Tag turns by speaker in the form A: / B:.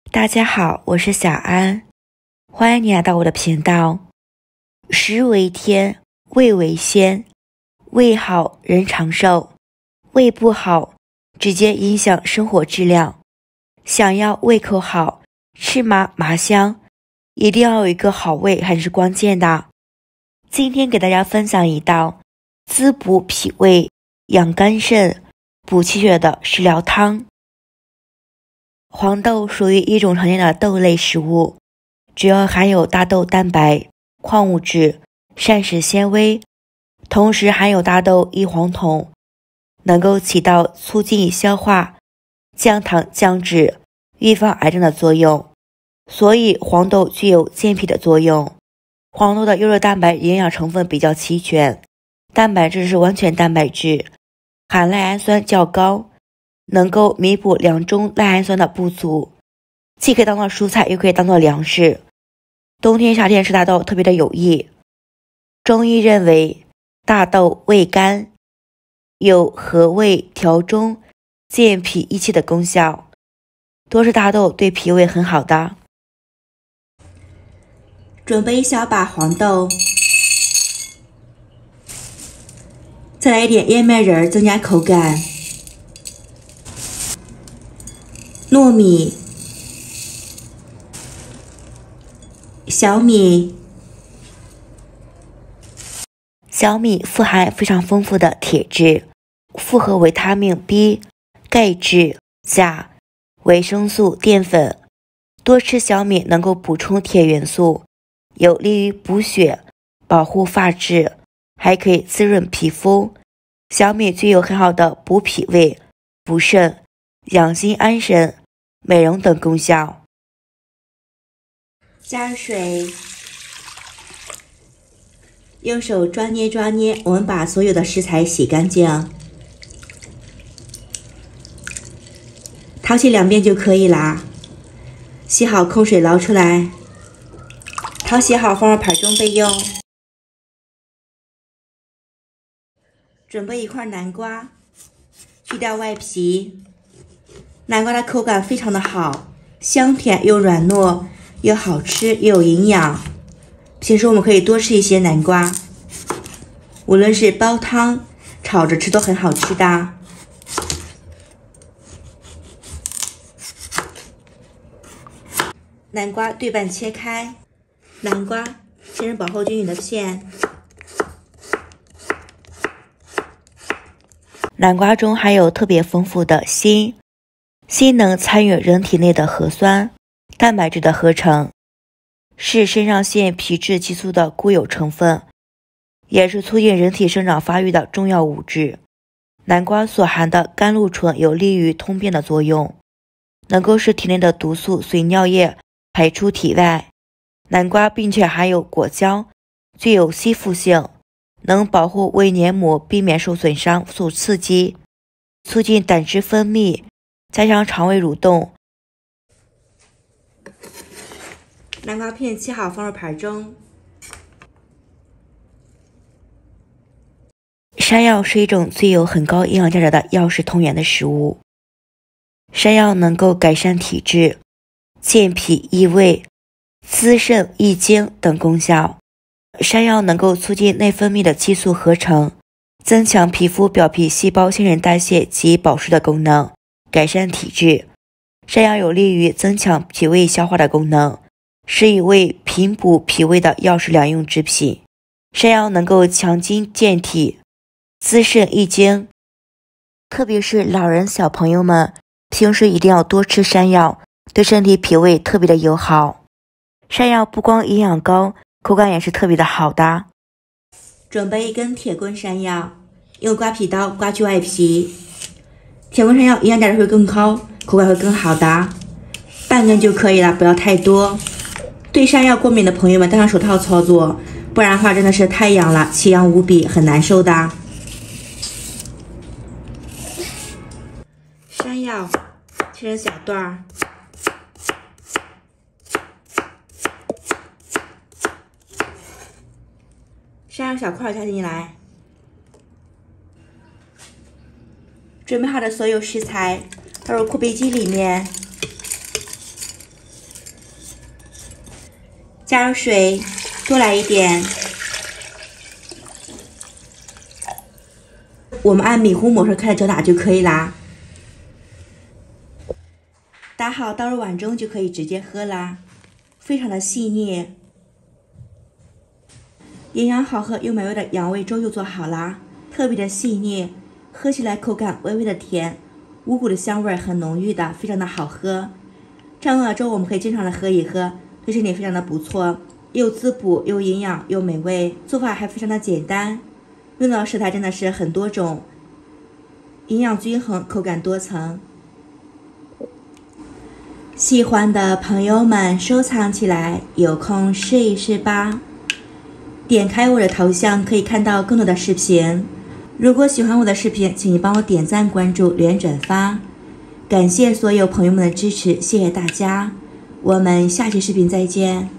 A: 大家好，我是小安，欢迎你来到我的频道。食为天，味为先，胃好人长寿，胃不好直接影响生活质量。想要胃口好，吃麻香，一定要有一个好胃，很是关键的。今天给大家分享一道滋补脾胃、养肝肾、补气血的食疗汤。黄豆属于一种常见的豆类食物，主要含有大豆蛋白、矿物质、膳食纤维，同时含有大豆异黄酮，能够起到促进消化、降糖降脂、预防癌症的作用，所以黄豆具有健脾的作用。黄豆的优质蛋白营养成分比较齐全，蛋白质是完全蛋白质，含赖氨酸较高，能够弥补两中赖氨酸的不足，既可以当做蔬菜，又可以当做粮食。冬天夏天吃大豆特别的有益。中医认为大豆味甘，有和胃调中、健脾益气的功效，多吃大豆对脾胃很好的。准备一小把黄豆，再来一点燕麦仁增加口感，糯米、小米富含非常丰富的铁质，复合维他命 B、钙质、钾、维生素、淀粉。多吃小米能够补充铁元素，有利于补血、保护发质，还可以滋润皮肤。小米具有很好的补脾胃、补肾、养心安神、美容等功效。加水，用手抓捏，我们把所有的食材洗干净，淘洗2遍就可以啦。洗好空水捞出来，淘洗好放入盘中备用。准备一块南瓜，去掉外皮。南瓜的口感非常的好，香甜又软糯，又好吃又有营养。平时我们可以多吃一些南瓜，无论是煲汤、炒着吃都很好吃的。南瓜对半切开，南瓜切成薄厚均匀的片。南瓜中含有特别丰富的锌，锌能参与人体内的核酸、蛋白质的合成，是肾上腺皮质激素的固有成分，也是促进人体生长发育的重要物质。南瓜所含的甘露醇有利于通便的作用，能够使体内的毒素随尿液排出体外。南瓜并且含有果胶，具有吸附性，能保护胃黏膜，避免受损伤受刺激，促进胆汁分泌，加强肠胃蠕动。南瓜片切好放入盘中。山药是一种具有很高营养价值的药食同源的食物。山药能够改善体质、健脾益胃、滋肾益精等功效。山药能够促进内分泌的激素合成，增强皮肤表皮细胞新陈代谢及保湿的功能，改善体质。山药有利于增强脾胃消化的功能，是一味平补脾胃的药食两用之品。山药能够强筋健体、滋肾益精，特别是老人小朋友们平时一定要多吃山药，对身体脾胃特别的友好。山药不光营养高，口感也是特别的好的。准备一根铁棍山药，用刮皮刀刮去外皮。铁棍山药营养价值会更高，口感会更好的。半根就可以了，不要太多。对山药过敏的朋友们戴上手套操作，不然的话真的是太痒了，奇痒无比，很难受的。山药切成小段儿，山药小块加进来。准备好的所有食材倒入库杯机里面， 加入水，多来一点。我们按迷糊模式开始搅打就可以啦。打好倒入碗中就可以直接喝啦，非常的细腻。营养好喝又美味的养胃粥就做好啦，特别的细腻，喝起来口感微微的甜，五谷的香味很浓郁的，非常的好喝。这样的粥我们可以经常的喝一喝，对身体非常的不错，又滋补又营养又美味，做法还非常的简单，用到食材真的是很多种，营养均衡，口感多层。喜欢的朋友们收藏起来，有空试一试吧。点开我的头像可以看到更多的视频。如果喜欢我的视频，请你帮我点赞、关注、留言、转发。感谢所有朋友们的支持，谢谢大家。我们下期视频再见。